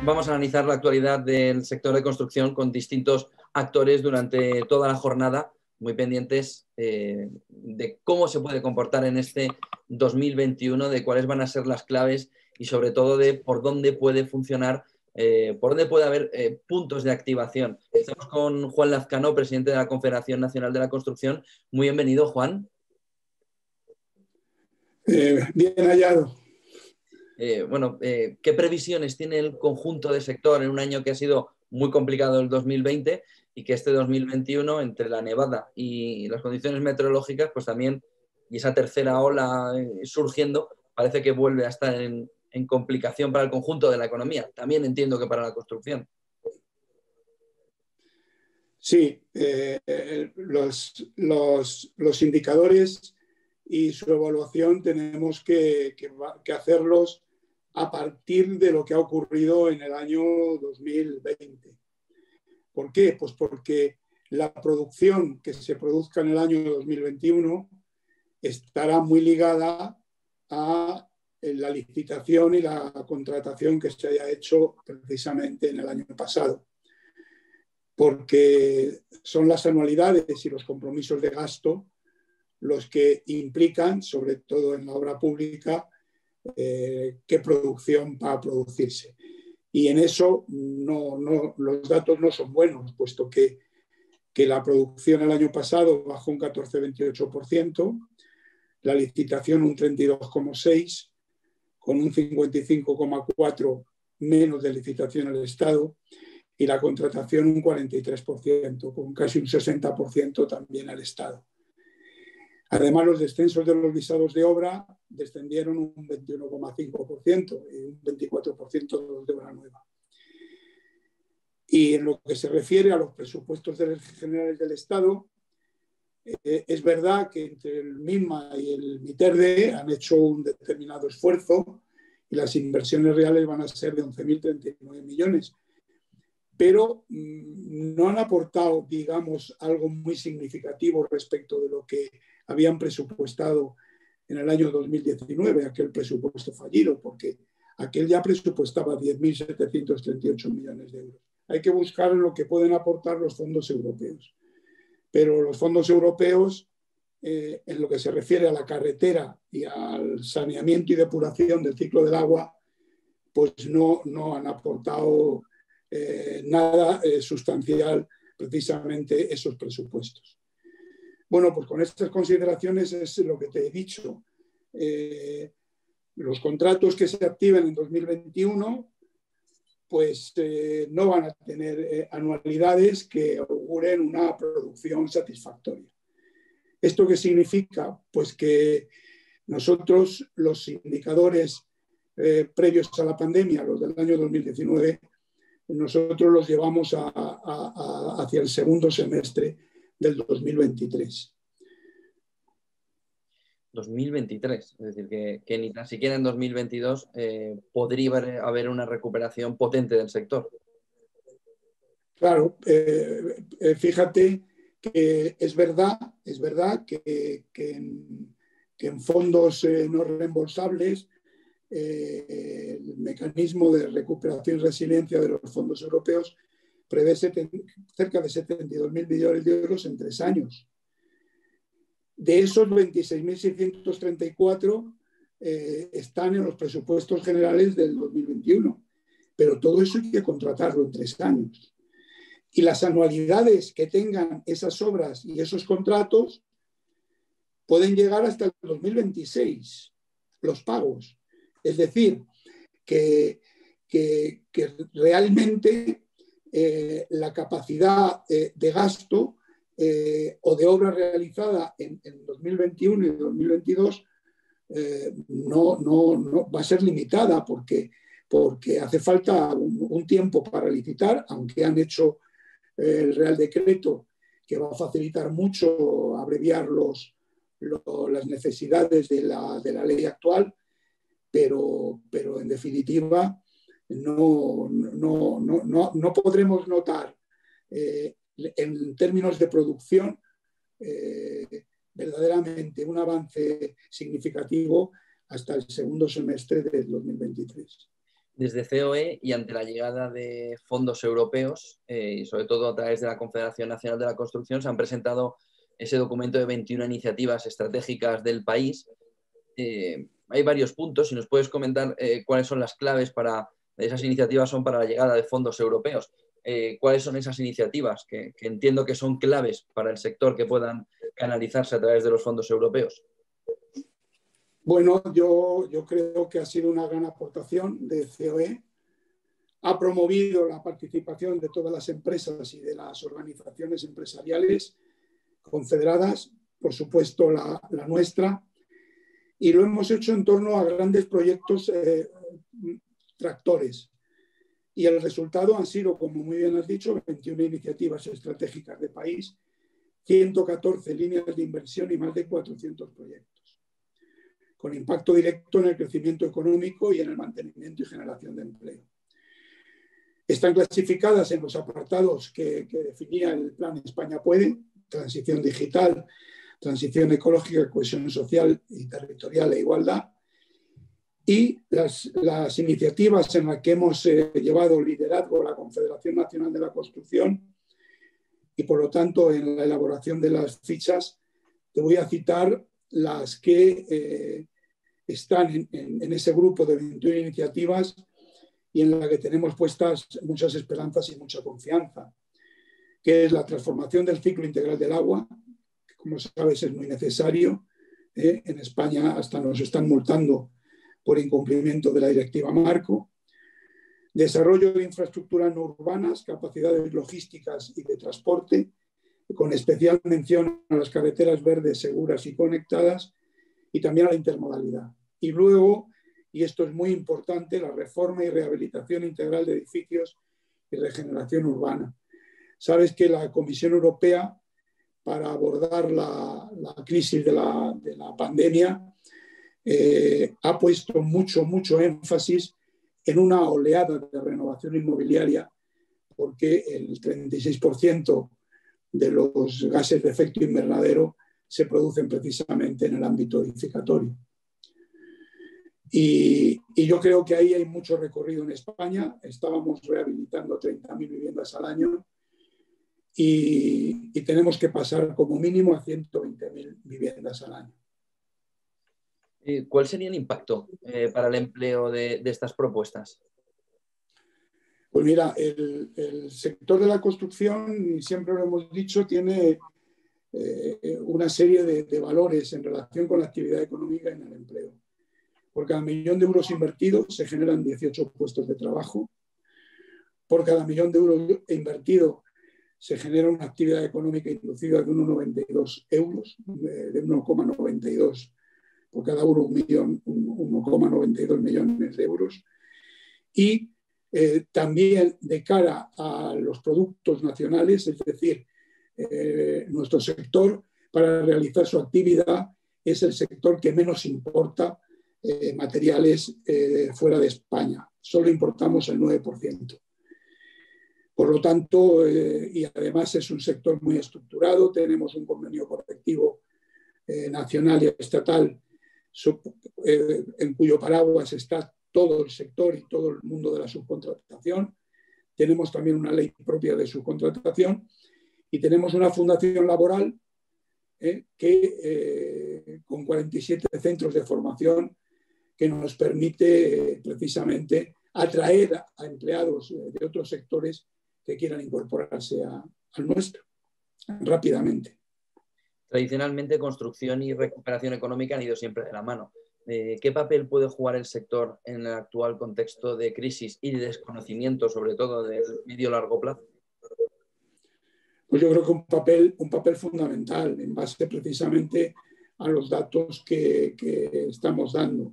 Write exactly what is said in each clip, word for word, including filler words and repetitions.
vamos a analizar la actualidad del sector de construcción con distintos actores durante toda la jornada, muy pendientes eh, de cómo se puede comportar en este dos mil veintiuno, de cuáles van a ser las claves y sobre todo de por dónde puede funcionar, eh, por dónde puede haber eh, puntos de activación. Estamos con Juan Lazcano, presidente de la Confederación Nacional de la Construcción. Muy bienvenido, Juan. Eh, bien hallado. Eh, bueno, eh, ¿qué previsiones tiene el conjunto de sector en un año que ha sido muy complicado el dos mil veinte y que este dos mil veintiuno, entre la nevada y las condiciones meteorológicas, pues también, y esa tercera ola eh, surgiendo, parece que vuelve a estar en, en complicación para el conjunto de la economía? También entiendo que para la construcción. Sí, eh, los, los, los indicadores y su evaluación tenemos que, que, que hacerlos a partir de lo que ha ocurrido en el año dos mil veinte. ¿Por qué? Pues porque la producción que se produzca en el año dos mil veintiuno estará muy ligada a la licitación y la contratación que se haya hecho precisamente en el año pasado, porque son las anualidades y los compromisos de gasto los que implican, sobre todo en la obra pública, eh, qué producción va a producirse. Y en eso no, no, los datos no son buenos, puesto que, que la producción el año pasado bajó un catorce coma veintiocho por ciento, la licitación un treinta y dos coma seis por ciento, con un cincuenta y cinco coma cuatro por ciento menos de licitación al Estado, y la contratación un cuarenta y tres por ciento, con casi un sesenta por ciento también al Estado. Además, los descensos de los visados de obra descendieron un veintiuno coma cinco por ciento y un veinticuatro por ciento de los de obra nueva. Y en lo que se refiere a los presupuestos generales del Estado, eh, es verdad que entre el MINMA y el MITERDE han hecho un determinado esfuerzo y las inversiones reales van a ser de once mil treinta y nueve millones. Pero mmm, no han aportado, digamos, algo muy significativo respecto de lo que habían presupuestado en el año dos mil diecinueve, aquel presupuesto fallido, porque aquel ya presupuestaba diez mil setecientos treinta y ocho millones de euros. Hay que buscar lo que pueden aportar los fondos europeos. Pero los fondos europeos, eh, en lo que se refiere a la carretera y al saneamiento y depuración del ciclo del agua, pues no, no han aportado Eh, nada eh, sustancial precisamente esos presupuestos. Bueno, pues con estas consideraciones es lo que te he dicho. Eh, los contratos que se activen en dos mil veintiuno pues eh, no van a tener eh, anualidades que auguren una producción satisfactoria. ¿Esto qué significa? Pues que nosotros los indicadores eh, previos a la pandemia, los del año dos mil diecinueve, nosotros los llevamos a, a, a, hacia el segundo semestre del dos mil veintitrés. dos mil veintitrés, es decir, que, que ni tan siquiera en dos mil veintidós eh, podría haber, haber una recuperación potente del sector. Claro, eh, eh, fíjate que es verdad, es verdad que, que, en, que en fondos eh, no reembolsables Eh, el mecanismo de recuperación y resiliencia de los fondos europeos prevé cerca de setenta y dos mil millones de euros en tres años. De esos, veintiséis mil seiscientos treinta y cuatro eh, están en los presupuestos generales del dos mil veintiuno, pero todo eso hay que contratarlo en tres años. Y las anualidades que tengan esas obras y esos contratos pueden llegar hasta el dos mil veintiséis, los pagos. Es decir, que, que, que realmente eh, la capacidad eh, de gasto eh, o de obra realizada en, en dos mil veintiuno y dos mil veintidós eh, no, no, no va a ser limitada porque, porque hace falta un, un tiempo para licitar, aunque han hecho eh, el Real Decreto que va a facilitar mucho abreviar los, los, las necesidades de la, de la ley actual. Pero, pero en definitiva no, no, no, no, no podremos notar eh, en términos de producción eh, verdaderamente un avance significativo hasta el segundo semestre del dos mil veintitrés. Desde C O E y ante la llegada de fondos europeos, eh, y sobre todo a través de la Confederación Nacional de la Construcción, se han presentado ese documento de veintiuna iniciativas estratégicas del país. Eh, hay varios puntos, si nos puedes comentar eh, cuáles son las claves para esas iniciativas son para la llegada de fondos europeos. Eh, ¿Cuáles son esas iniciativas que, que entiendo que son claves para el sector que puedan canalizarse a través de los fondos europeos? Bueno, yo, yo creo que ha sido una gran aportación de C O E. Ha promovido la participación de todas las empresas y de las organizaciones empresariales confederadas, por supuesto la, la nuestra, y lo hemos hecho en torno a grandes proyectos eh, tractores. Y el resultado han sido, como muy bien has dicho, veintiuna iniciativas estratégicas de país, ciento catorce líneas de inversión y más de cuatrocientos proyectos, con impacto directo en el crecimiento económico y en el mantenimiento y generación de empleo. Están clasificadas en los apartados que, que definía el Plan España Puede: transición digital, transición ecológica, cohesión social y territorial e igualdad. Y las, las iniciativas en las que hemos eh, llevado liderazgo la Confederación Nacional de la Construcción y, por lo tanto, en la elaboración de las fichas, te voy a citar las que eh, están en, en, en ese grupo de veintiuna iniciativas y en la que tenemos puestas muchas esperanzas y mucha confianza, que es la transformación del ciclo integral del agua, que, como sabes, es muy necesario. ¿eh? En España hasta nos están multando por incumplimiento de la directiva marco. Desarrollo de infraestructuras no urbanas, capacidades logísticas y de transporte, con especial mención a las carreteras verdes, seguras y conectadas, y también a la intermodalidad. Y luego, y esto es muy importante, la reforma y rehabilitación integral de edificios y regeneración urbana. Sabes que la Comisión Europea, para abordar la, la crisis de la, de la pandemia, eh, ha puesto mucho, mucho énfasis en una oleada de renovación inmobiliaria, porque el treinta y seis por ciento de los gases de efecto invernadero se producen precisamente en el ámbito edificatorio. Y, y yo creo que ahí hay mucho recorrido en España. Estábamos rehabilitando treinta mil viviendas al año y, y tenemos que pasar como mínimo a ciento veinte mil viviendas al año. ¿Cuál sería el impacto eh, para el empleo de, de estas propuestas? Pues mira, el, el sector de la construcción, y siempre lo hemos dicho, tiene eh, una serie de, de valores en relación con la actividad económica y en el empleo. Por cada millón de euros invertidos se generan dieciocho puestos de trabajo. Por cada millón de euros invertido se genera una actividad económica inducida de uno coma noventa y dos euros, de uno coma noventa y dos por cada euro, un millón, uno coma noventa y dos millones de euros. Y eh, también de cara a los productos nacionales, es decir, eh, nuestro sector, para realizar su actividad, es el sector que menos importa Eh, materiales eh, fuera de España. Solo importamos el nueve por ciento. Por lo tanto, eh, y además es un sector muy estructurado, tenemos un convenio colectivo eh, nacional y estatal sub, eh, en cuyo paraguas está todo el sector y todo el mundo de la subcontratación. Tenemos también una ley propia de subcontratación y tenemos una fundación laboral eh, que eh, con cuarenta y siete centros de formación que nos permite eh, precisamente atraer a, a empleados eh, de otros sectores que quieran incorporarse a, al nuestro rápidamente. Tradicionalmente, construcción y recuperación económica han ido siempre de la mano. Eh, ¿Qué papel puede jugar el sector en el actual contexto de crisis y de desconocimiento, sobre todo del medio largo plazo? Pues yo creo que un papel, un papel fundamental en base precisamente a los datos que, que estamos dando.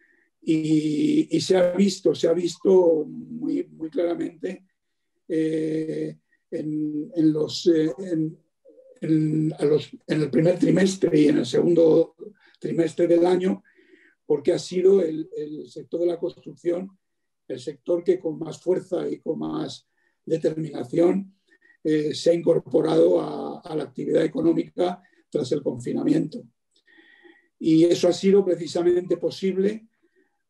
Y, y se ha visto, se ha visto muy, muy claramente eh, en, en, los, eh, en, en, a los, en el primer trimestre y en el segundo trimestre del año, porque ha sido el, el sector de la construcción el sector que con más fuerza y con más determinación eh, se ha incorporado a, a la actividad económica tras el confinamiento. Y eso ha sido precisamente posible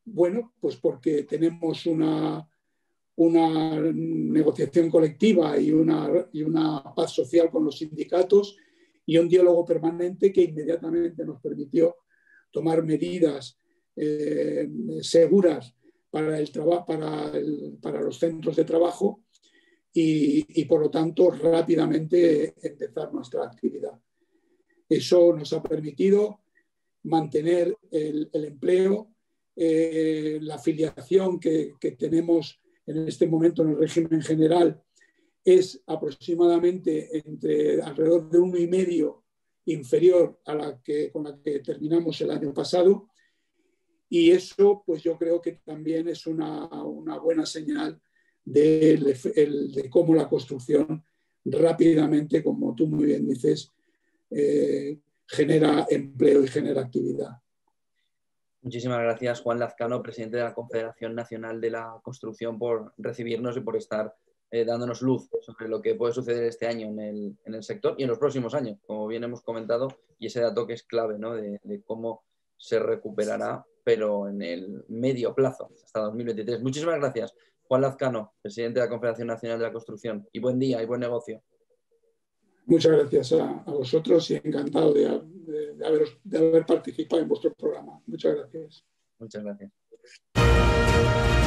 bueno, pues porque tenemos una, una negociación colectiva y una, y una paz social con los sindicatos y un diálogo permanente que inmediatamente nos permitió tomar medidas eh, seguras para, el para, el, para los centros de trabajo y, y, por lo tanto, rápidamente empezar nuestra actividad. Eso nos ha permitido mantener el, el empleo, eh, la afiliación que, que tenemos en este momento en el régimen general es aproximadamente entre alrededor de uno y medio inferior a la que, con la que terminamos el año pasado, y eso pues yo creo que también es una, una buena señal de, el, de cómo la construcción rápidamente, como tú muy bien dices, eh, genera empleo y genera actividad. Muchísimas gracias, Juan Lazcano, presidente de la Confederación Nacional de la Construcción, por recibirnos y por estar eh, dándonos luz sobre lo que puede suceder este año en el, en el sector y en los próximos años, como bien hemos comentado, y ese dato que es clave, ¿no? de, de cómo se recuperará, pero en el medio plazo, hasta dos mil veintitrés. Muchísimas gracias, Juan Lazcano, presidente de la Confederación Nacional de la Construcción, y buen día y buen negocio. Muchas gracias a, a vosotros y encantado de, de, de, haber, de haber participado en vuestro programa. Muchas gracias. Muchas gracias.